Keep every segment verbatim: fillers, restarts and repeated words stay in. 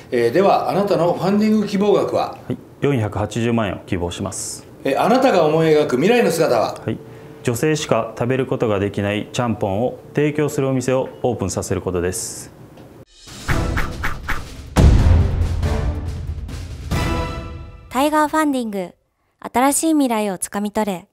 えー、ではあなたのファンディング希望額は？ はい、よんひゃくはちじゅうまんえんを希望します。 えー、あなたが思い描く未来の姿は？ はい、女性しか食べることができないちゃんぽんを提供するお店をオープンさせることです。 タイガーファンディング、新しい未来をつかみ取れ。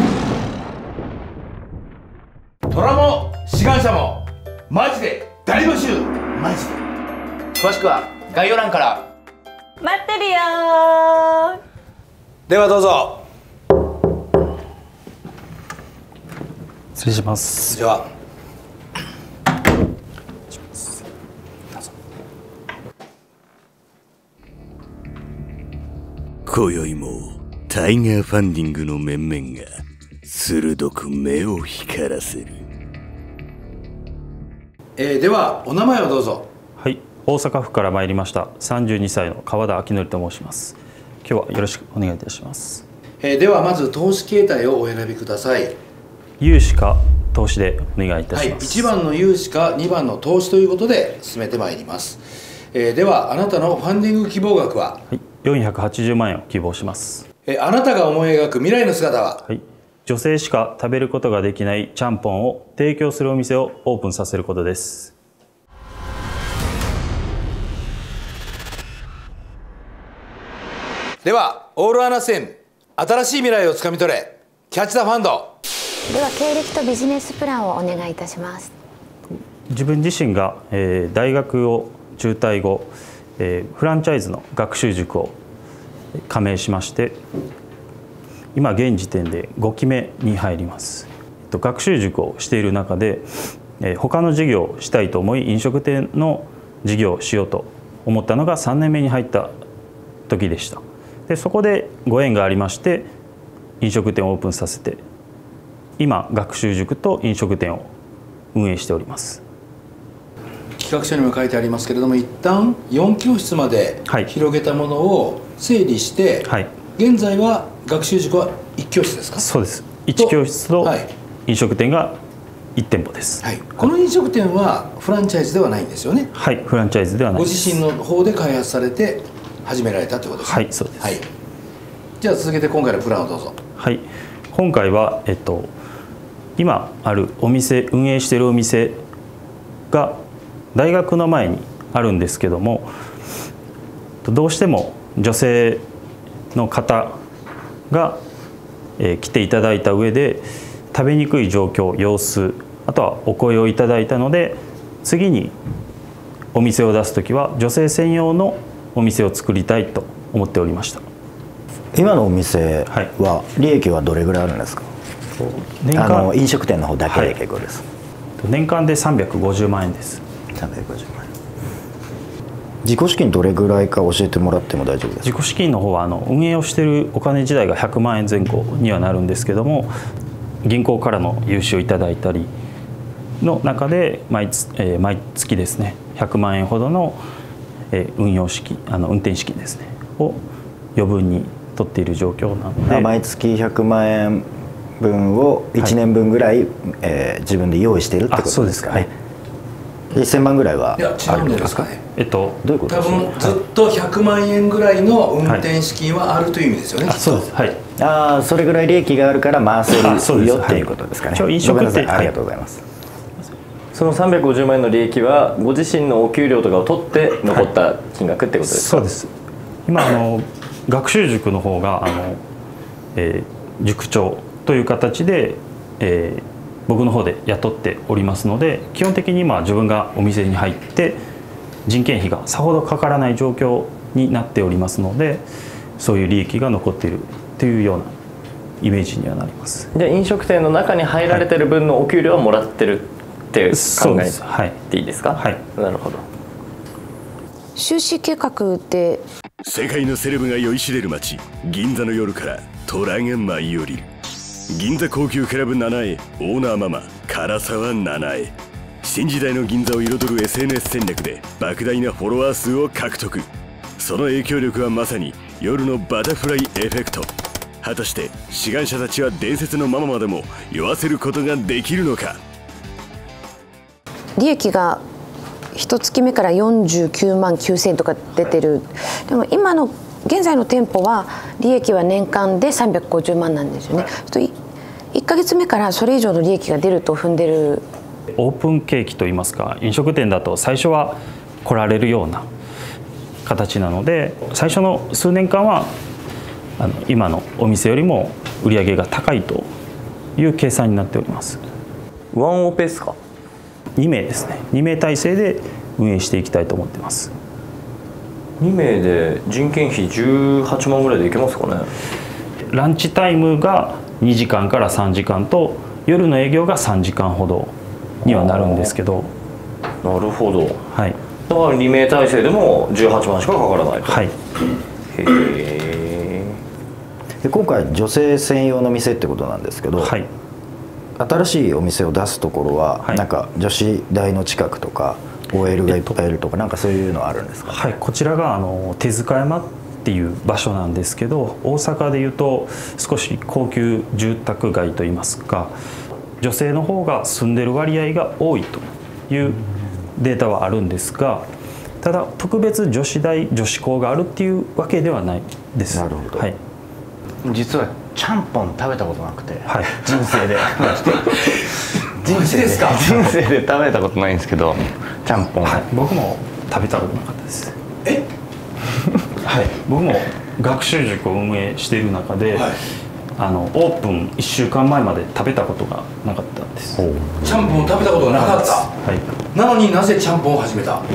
虎も志願者もマジで大募集。マジで。 詳しくは概要欄から。 待ってるよー。 ではどうぞ。 失礼します。 では。 今宵もタイガーファンディングの面々が鋭く目を光らせる。 えー、ではお名前をどうぞ。 はい、大阪府から参りましたさんじゅうにさいの川田明則と申します。今日はよろしくお願いいたします。 えー、ではまず投資形態をお選びください。 融資か投資でお願いいたします。 はい、いちばんの融資かにばんの投資ということで進めてまいります。えー、ではあなたのファンディング希望額は？ はい、よんひゃくはちじゅうまんえんを希望します。 えー、あなたが思い描く未来の姿は？ はい、女性しか食べることができないちゃんぽんを提供するお店をオープンさせることです。 ではオールアナセン、新しい未来をつかみ取れ。キャッチ・ザ・ファンド。 では経歴とビジネスプランをお願いいたします。 自分自身が、えー、大学を中退後、えー、フランチャイズの学習塾を加盟しまして、今現時点でごきめに入ります。えっと、学習塾をしている中で、えー、他の事業をしたいと思い飲食店の事業をしようと思ったのがさんねんめに入った時でした。でそこでご縁がありまして飲食店をオープンさせて、今学習塾と飲食店を運営しております。 企画書にも書いてありますけれども、一旦よんきょうしつまで広げたものを整理して、はい、現在は学習塾はいっきょうしつですか？ そうです。いちきょうしつと飲食店がいちてんぽです。 はい、この飲食店はフランチャイズではないんですよね？ はい、フランチャイズではないです。 ご自身の方で開発されて始められたということですね？ はい、そうです。はい、 じゃあ続けて今回のプランをどうぞ。 はい、今回は、えっと、今あるお店、運営しているお店が大学の前にあるんですけども、どうしても女性の方が、えー、来ていただいた上で食べにくい状況、様子、あとはお声をいただいたので、次にお店を出す時は女性専用のお店を作りたいと思っておりました。 今のお店は利益はどれぐらいあるんですか？年間、あの飲食店の方だけで結構です。 はい、年間でさんびゃくごじゅうまんえんです。 さんびゃくごじゅうまんえん。自己資金どれぐらいか教えてもらっても大丈夫ですか？ 自己資金の方はあの運営をしているお金自体がひゃくまんえんぜん後にはなるんですけども、銀行からの融資をいただいたりの中で毎月、えー、毎月ですねひゃくまんえんほどの、えー、運用資金、あの運転資金ですねを余分に取っている状況なので、 毎月ひゃくまんえんぶんをいちねんぶんぐらい、はい、えー、自分で用意しているってことですかね？いっせんまんぐらいはあるんですか？ えっと、 どういうことですか？多分ずっとひゃくまんえんぐらいの運転資金はあるという意味ですよね。 はい、そうです。はい。 ああ、それぐらい利益があるから回せるよっていうことですかね。 飲食店、 ありがとうございます。 そのさんびゃくごじゅうまんえんの利益はご自身のお給料とかを取って残った金額ってことですか？ はい、そうです。今あの学習塾の方があの、えー、塾長という形で、えー、僕の方で雇っておりますので、基本的に今自分がお店に入って人件費がさほどかからない状況になっておりますので、そういう利益が残っているというようなイメージにはなります。 じゃあ飲食店の中に入られてる分のお給料はもらってるって考えていいですか？ はい、 なるほど。 収支計画って世界のセレブが酔いしれる街銀座の夜から虎が舞い降りる。銀座高級クラブナナエオーナーママ唐沢ナナエ。新時代の銀座を彩る エスエヌエス 戦略で莫大なフォロワー数を獲得。その影響力はまさに夜のバタフライエフェクト。果たして志願者たちは伝説のママまでも酔わせることができるのか？ 利益が一月目からよんじゅうきゅうまんきゅうせんえんとか出てる。でも今の現在の店舗は利益は年間でさんびゃくごじゅうまんなんですよね。いっかげつめからそれ以上の利益が出ると踏んでる。 オープン景気といいますか、飲食店だと最初は来られるような形なので、最初の数年間はあの今のお店よりも売り上げが高いという計算になっております。 ワンオペですか？ にめいですね。にめい体制で運営していきたいと思ってます。 にめいで人件費じゅうはちまんぐらいでいけますかね？ ランチタイムがにじかんからさんじかんと夜の営業がさんじかんほどにはなるんですけど。 なるほど。 はい。 だからにめい体制でもじゅうはちまんしかかからないと。 はい。 へえ。 で今回女性専用の店ってことなんですけど、はい、新しいお店を出すところは、はい、なんか女子大の近くとか オーエル がいっぱいいるとか、えっと、なんかそういうのあるんですか？ はい、こちらがあの手塚山っていう場所なんですけど、大阪でいうと少し高級住宅街といいますか、女性の方が住んでる割合が多いというデータはあるんですが、ただ特別女子大女子校があるっていうわけではないです。 なるほど。 はい、 実はちゃんぽん食べたことなくて、 はい、 人生で人生で人生で食べたことないんですけど、ちゃんぽん、 はい、僕も食べたことなかったです。 えはい、僕も学習塾を運営している中で、はい、あのオープンいっしゅうかんまえまで食べたことがなかったんです。 ちゃんぽんを食べたことがなかった。はい、なのになぜちゃんぽんを始めた？はい、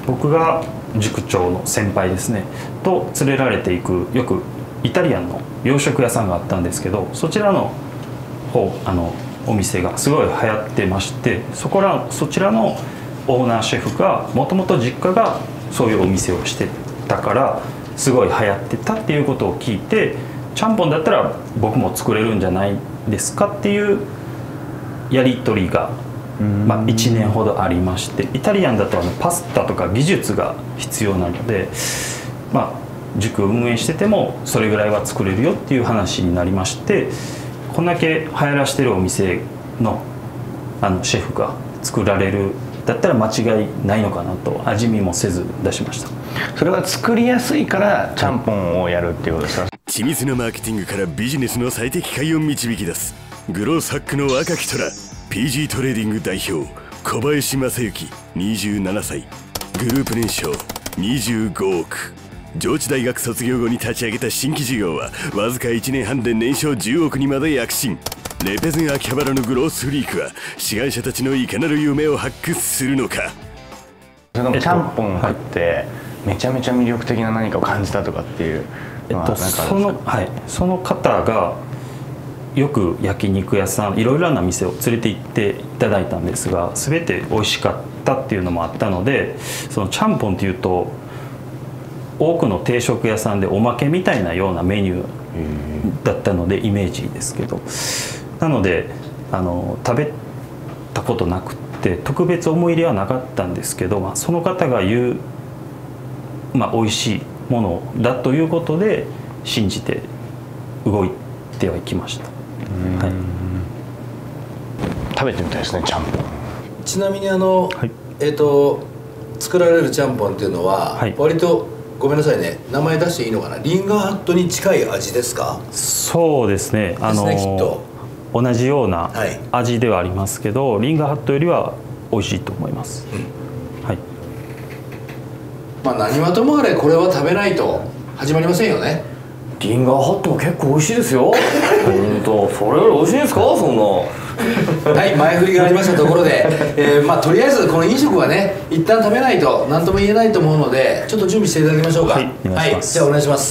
僕が塾長の先輩ですねと連れられていくよくイタリアンの洋食屋さんがあったんですけど、そちらの方あのお店がすごい流行ってまして、そこらそちらのオーナーシェフがもともと実家がそういうお店をしてたからすごい流行ってたっていうことを聞いて、ちゃんぽんだったら僕も作れるんじゃないですかっていうやり取りが、まあ、いちねんほどありまして、イタリアンだとあのパスタとか技術が必要なので、まあ塾運営しててもそれぐらいは作れるよっていう話になりまして、こんだけ流行らしてるお店のあのシェフが作られるだったら間違いないのかなと味見もせず出しました。 それは作りやすいからちゃんぽんをやるっていうことですか？ 緻密なマーケティングからビジネスの最適解を導き出すグローサックの若き虎 ピージー トレーディング代表小林正幸にじゅうななさい、グループ年商にじゅうごおく。上智大学卒業後に立ち上げた新規事業はわずかいちねんはんで年商じゅうおくにまで躍進。レペゼン秋葉原のグロースフリークは志願者たちのいかなる夢を発掘するのか。 そのちゃんぽん食ってめちゃめちゃ魅力的な何かを感じたとかっていうのは何かあるんですか？ その、はい、その方がよく焼肉屋さんいろいろな店を連れて行っていただいたんですが、全て美味しかったっていうのもあったので、そのちゃんぽんっていうと多くの定食屋さんでおまけみたいなようなメニューだったのでイメージですけど、なのであの食べたことなくって特別思い入れはなかったんですけど、まあ、その方が言う、まあ、美味しいものだということで信じて動いてはいきました。はい、 食べてみたいですね、ちゃんぽん。 ちなみにあの、はい、えっと作られるちゃんぽんっていうのは、はい、割とごめんなさいね、名前出していいのかな、リンガーハットに近い味ですか？ そうですね、あのきっと同じような味ではありますけど、はい、リンガーハットよりは美味しいと思います。うん、はい。 まあ何はともあれこれは食べないと始まりませんよね。 リンガーハットも結構美味しいですよ。本当、それより美味しいんですか、そんな。 はい、前振りがありましたところで、えー、まあとりあえずこの飲食はね一旦食べないと何とも言えないと思うので、ちょっと準備していただきましょうか。はい、はい、じゃあお願いします。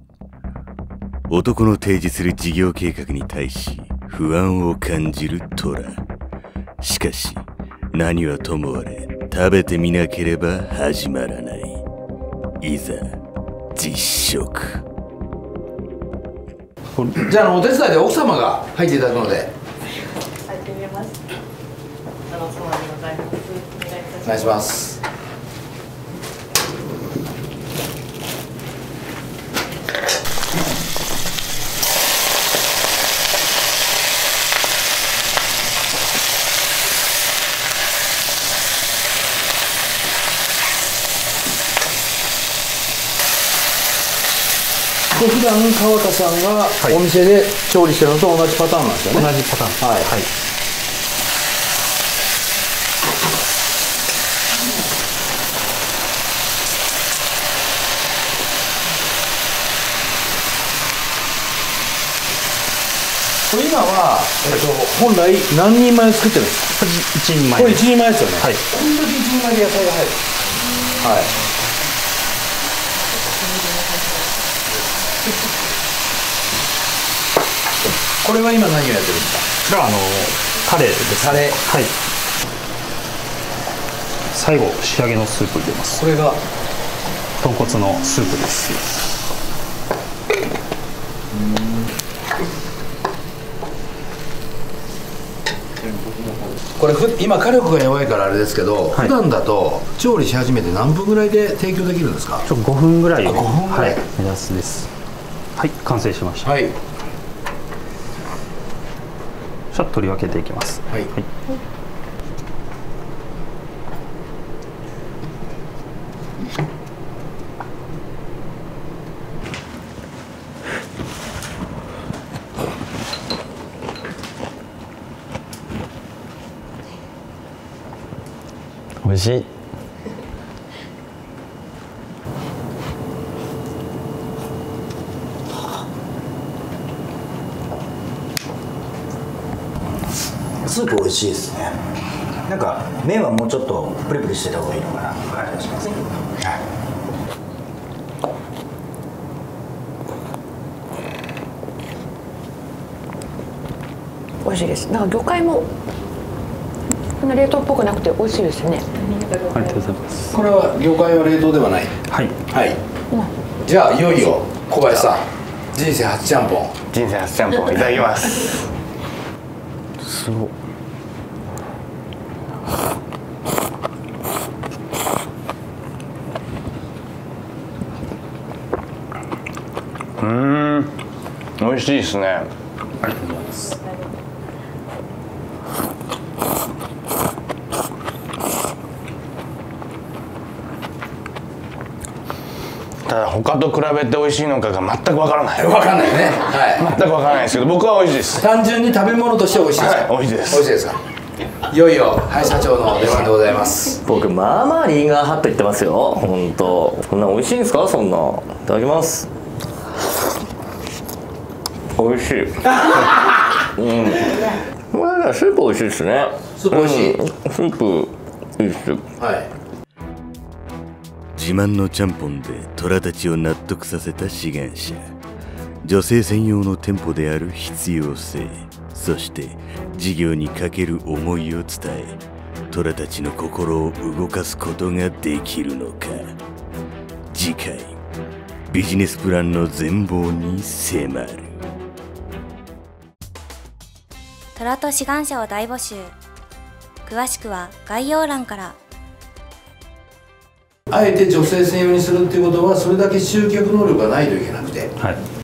男の提示する事業計画に対し不安を感じるトラ。しかし何はともあれ食べてみなければ始まらない。いざ実食。 じゃあ、あのお手伝いで奥様が入っていただくので。 はじめまして。あの様でございます。 お願いします。 これ普段川田さんがお店で調理してるのと同じパターンなんですよね。 同じパターン。 はい、はい。これ今は、えっと、本来何人前作ってるんですか？ いちにんまえ。 これいちにんまえですよね。 はい。 こんだけいちにんまえで野菜が入る。はい。これは今何をやってるんですか？ これはあのカレーです。 カレー。 はい。最後仕上げのスープ入れます。 これが豚骨のスープです。 これふ今火力が弱いからあれですけど、はい、普段だと調理し始めて何分ぐらいで提供できるんですか？ ちょごふんぐらいで、 ごふんぐらい、 はい、目安です。はい、完成しました。 はい。 じゃあ取り分けていきます。 はい。はい、 美味しい。 スープ美味しいですね。なんか麺はもうちょっとプリプリしてた方がいいのかなって感じがしますね。はい、 美味しいです。なんか魚介も冷凍っぽくなくて美味しいですね。 ありがとうございます。 これは魚介は冷凍ではない。 はい。 はい。うん、じゃあいよいよ小林さん、人生初ちゃんぽん。 人生初ちゃんぽんいただきます。すごい。うん、美味しいですね。 ありがとうございます。 ただ他と比べて美味しいのかが全くわからない。 わかんないね。はい。全くわからないですけど、僕は美味しいです。 単純に食べ物として美味しいですか？ はい、美味しいです。 美味しいですか？いよいよ、はい、社長の出番でございます。 僕まあまあリンガーハット言ってますよ。本当。こんな美味しいんですか？そんな。いただきます。美味しい。うん。まあスープ美味しいですね。 スープ美味しい。 うん、スープいいです。 はい。 自慢のちゃんぽんで虎たちを納得させた志願者、女性専用の店舗である必要性、そして事業にかける思いを伝え、虎たちの心を動かすことができるのか。次回、ビジネスプランの全貌に迫る。 虎と志願者を大募集。詳しくは概要欄から。 あえて女性専用にするっていうことはそれだけ集客能力がないといけなくて、 はい、